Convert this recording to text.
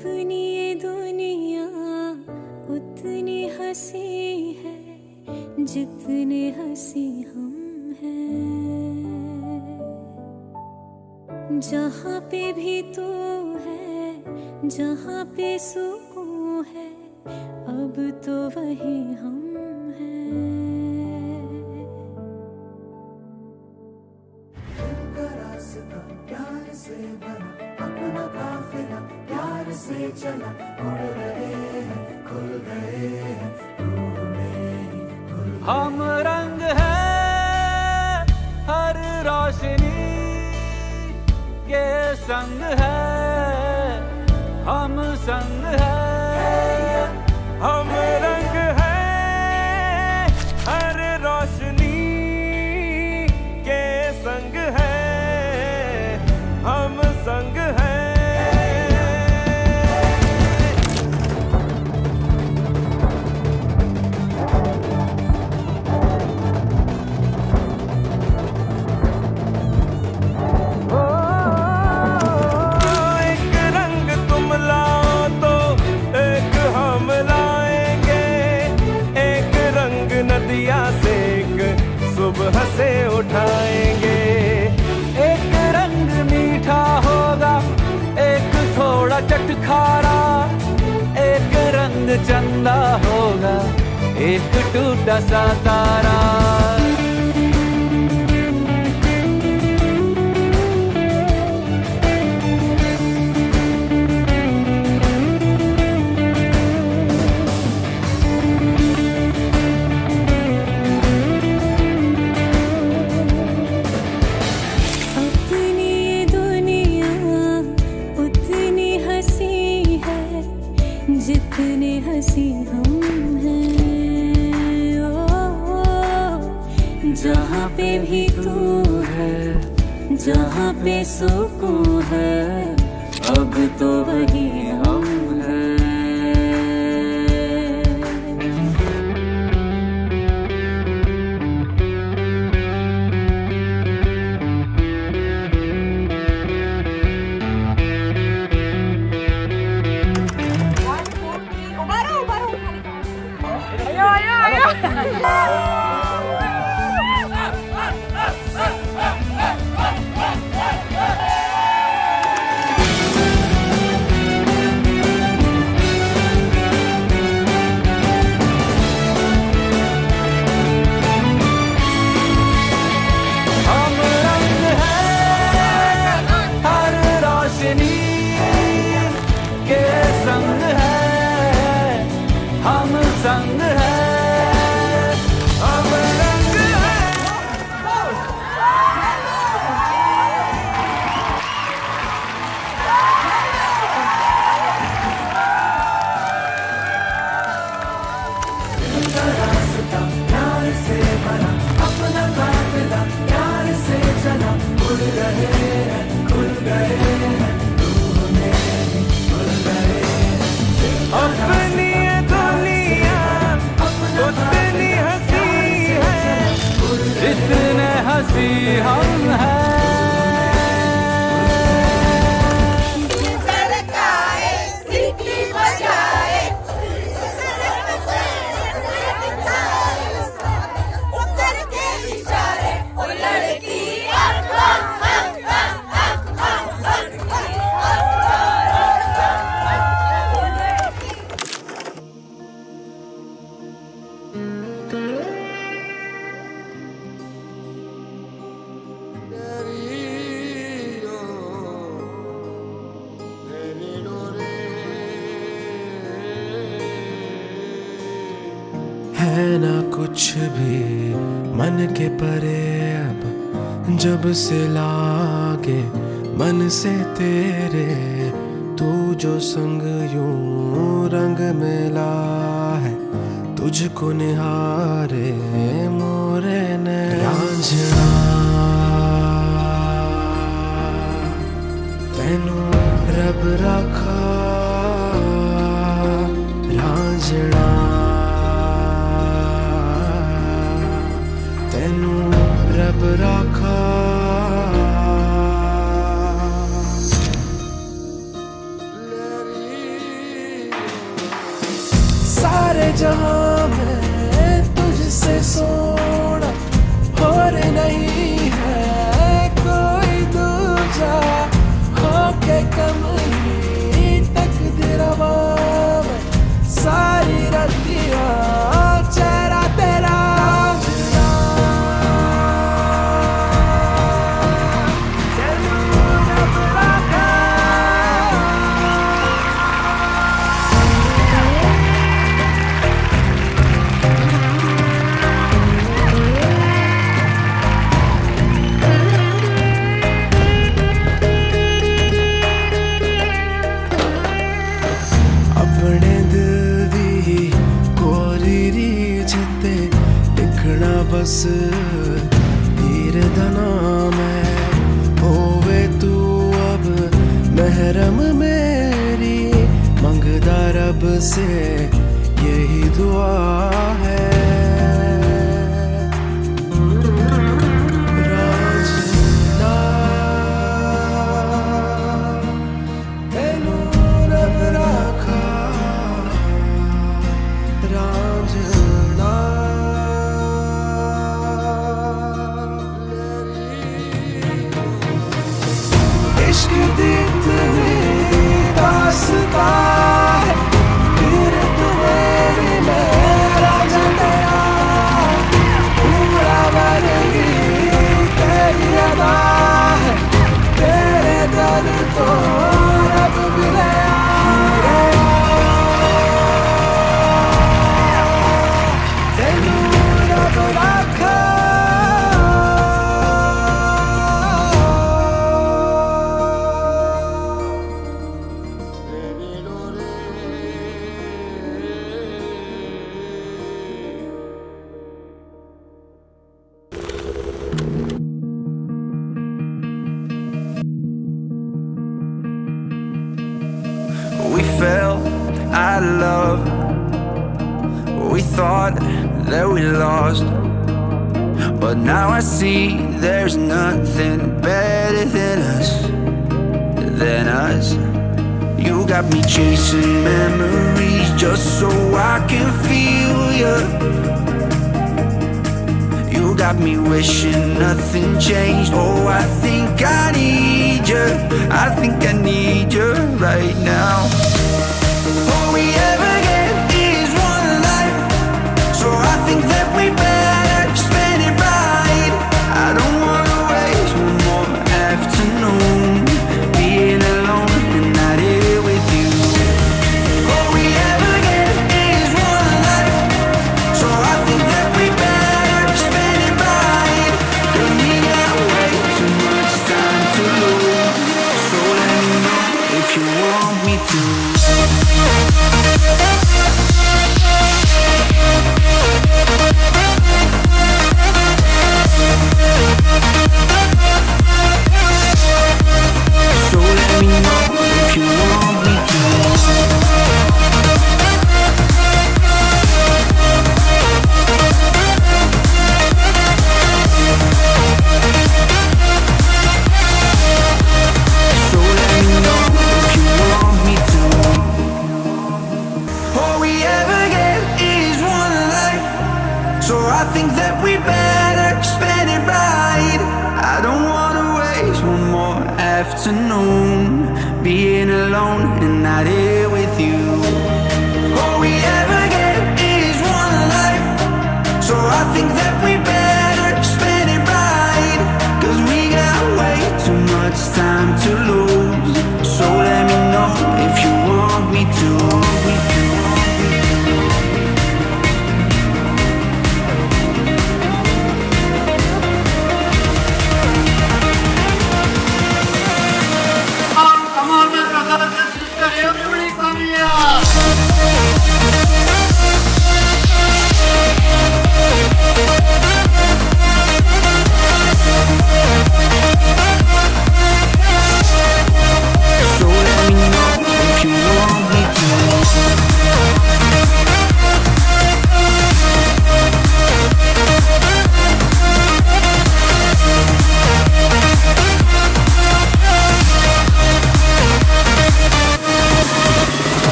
अपनी ये दुनिया उतनी हंसी है जितने हंसी हम हैं। जहाँ पे भी तू है, जहाँ पे सुकून है, अब तो वही हम हैं। प्यार से बना अपना काफिला, प्यार से चला, उड़ रहे हैं, खुल गए हैं, रूह मेरी खुल गए। हम रंग है हर रोशनी के संग है, हम संग है। हम रंग है हर रोशनी के संग है, हम संग है। एक रंग तुम लाओ तो एक हम लाएंगे, एक रंग नदिया से एक सुबह से उठाएंगे। एक रंग मीठा होगा, एक थोड़ा चटखारा, एक रंग चंदा होगा, एक टूटा सा तारा। जितने हंसी हम हैं। जहाँ पे भी तू है, जहाँ पे सुकून है, अब तो वही हम हैं। संग है, हम रंग है। रास्ता प्यार से बना अपना काफिला, प्यार से चला, उड़ रहे हैं, खुल गए हैं, रूह मेरी खुल गए हैं। अपनी उतनी हंसी है जितने हंसी हम हैं। है ना कुछ भी मन के परे अब, जब से लागे मन से तेरे, तू जो संग यूं रंग मिला है, तुझको निहारे मोरे ने रांझना। तेनू रब रखा रांझना, तेनू रब रखा। लिखना बस हीरे दा नाम है। होवे तू अब महरम मेरी, मंगदा रब से यही दुआ है। रांझना मैनू रब रखा, रांझना इश्क दी इतनी दास्तां है, फिर तुम्हें मेरा जगया पूरा बनेगी तेरी अदा है। तेरे दर तो रब मिलया, तेनू रब रखा। We fell out of love. We thought that we lost, but now I see there's nothing better than us, You got me chasing memories just so I can feel you. You got me wishing nothing changed. Oh, I think I need you. I think I need you right now. All we ever get is one life, so I think that we better spend it right. I don't wanna waste one more afternoon being alone and not here with you. All we ever get is one life, so I think that we better spend it right. 'Cause we got way too much time to lose, so let me know if you want me to. So let me know if you want me to. So let me know if you want me to. All we ever get is one life, so I think that we better spend it right. I don't wanna waste one more afternoon being alone and not here